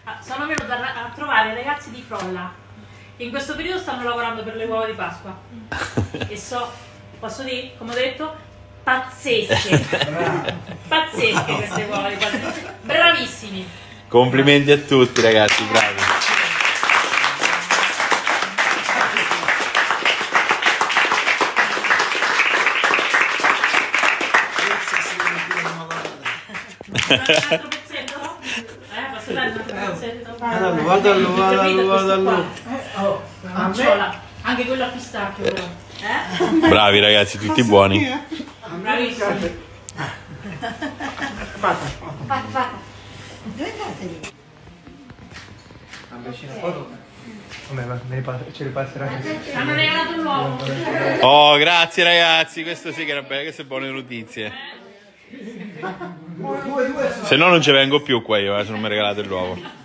Sono venuta a trovare i ragazzi di Frolla che in questo periodo stanno lavorando per le uova di Pasqua e posso dire, come ho detto, pazzesche. Pazzesche queste uova di Pasqua. Bravissimi. Complimenti a tutti ragazzi, bravi. Guardalo. Anche quello a pistacchio però. Bravi ragazzi, tutti buoni. Bravissimi. Fatta. Dove andate lì? Ce le passerà. Hanno regalato un uovo. Oh, grazie ragazzi, questo sì che era bello, queste buone notizie. Se no non ci vengo più qua io, se non mi regalate l'uovo.